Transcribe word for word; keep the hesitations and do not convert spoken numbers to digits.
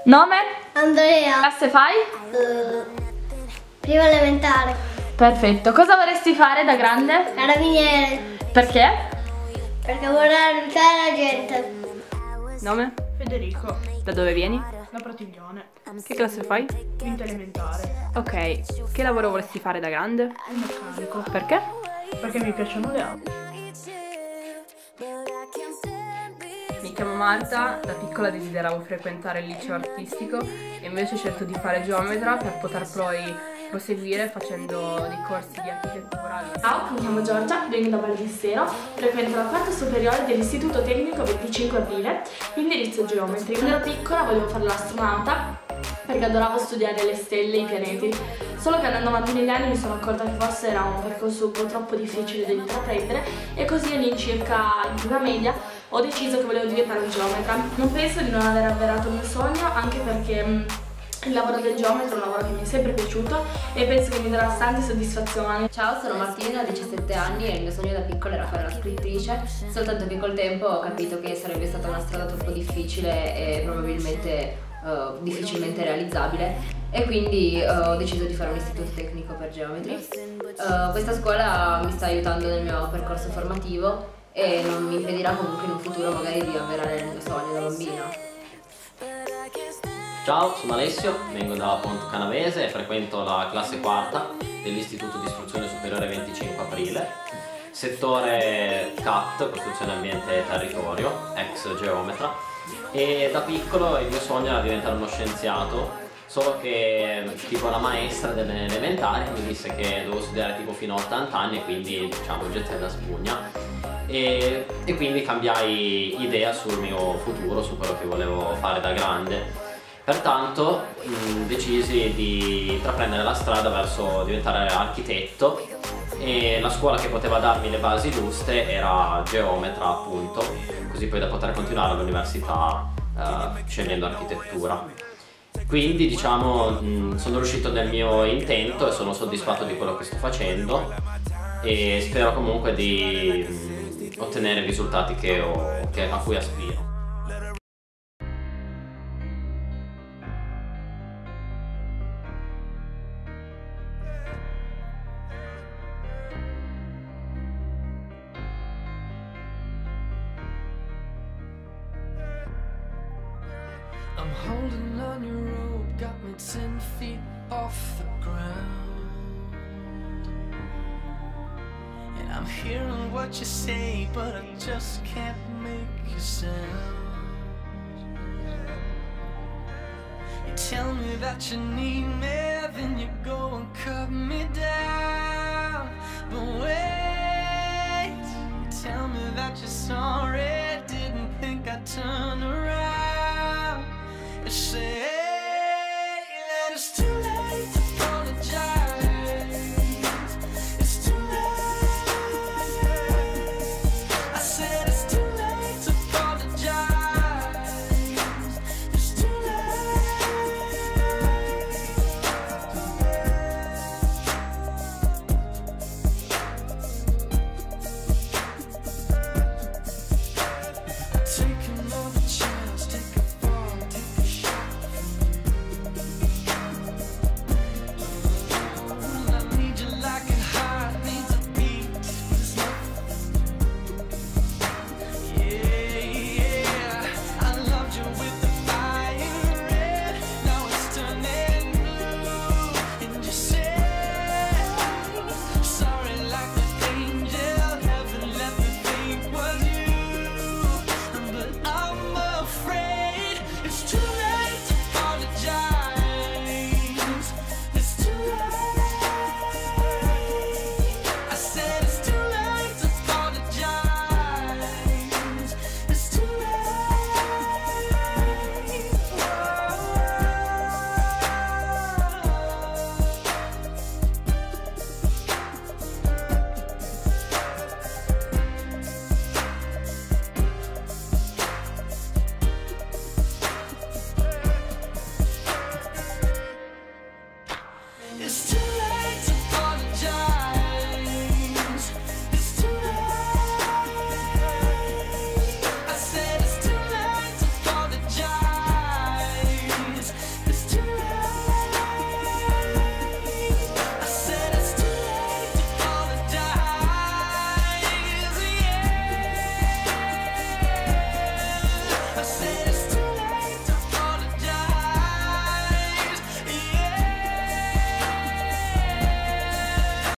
Nome? Andrea. Classe fai? Uh, prima elementare. Perfetto. Cosa vorresti fare da grande? Carabiniere. Perché? Perché vorrei aiutare la gente. Nome? Federico. Da dove vieni? Da Pratiglione. Che classe fai? Quinta elementare. Ok, che lavoro vorresti fare da grande? Il meccanico. Perché? Perché mi piacciono le auto. Mi chiamo Marta, da piccola desideravo frequentare il liceo artistico e invece ho scelto di fare geometra per poter poi proseguire facendo dei corsi di architettura. Ciao, mi chiamo Giorgia, vengo da Baldissero, frequento la quarta superiore dell'Istituto Tecnico venticinque aprile, indirizzo geometri. Quando ero piccola volevo fare l'astronauta perché adoravo studiare le stelle e i pianeti, solo che andando avanti negli anni mi sono accorta che forse era un percorso un po' troppo difficile da intraprendere e così all'incirca in prima media ho deciso che volevo diventare un geometra. Non penso di non aver avverato il mio sogno, anche perché mh, il lavoro del geometra è un lavoro che mi è sempre piaciuto e penso che mi darà tante soddisfazioni. Ciao, sono Martina, ho diciassette anni e il mio sogno da piccola era fare la scrittrice, soltanto che col tempo ho capito che sarebbe stata una strada troppo difficile e probabilmente uh, difficilmente realizzabile e quindi uh, ho deciso di fare un istituto tecnico per geometri. Uh, questa scuola mi sta aiutando nel mio percorso formativo e non mi impedirà comunque in un futuro magari di avverare il mio sogno da bambina. Ciao, sono Alessio, vengo da Ponte Canavese e frequento la classe quarta dell'Istituto di Istruzione Superiore venticinque aprile, settore C A T, Costruzione Ambiente e Territorio, ex geometra, e da piccolo il mio sogno era diventare uno scienziato, solo che tipo la maestra delle elementari mi disse che dovevo studiare tipo fino a ottanta anni e quindi diciamo gettai la spugna. E, e quindi cambiai idea sul mio futuro, su quello che volevo fare da grande. Pertanto mh, decisi di intraprendere la strada verso diventare architetto e la scuola che poteva darmi le basi giuste era geometra, appunto, così poi da poter continuare all'università eh, scegliendo architettura. Quindi diciamo mh, sono riuscito nel mio intento e sono soddisfatto di quello che sto facendo e spero comunque di mh, ottenere i risultati che ho, che, a cui aspiro. I'm holding on your rope, got me ten feet off the ground. And I'm hearing what you say, but I just can't make a sound. You tell me that you need me, then you go and cut me down. But wait, you tell me that you're sorry.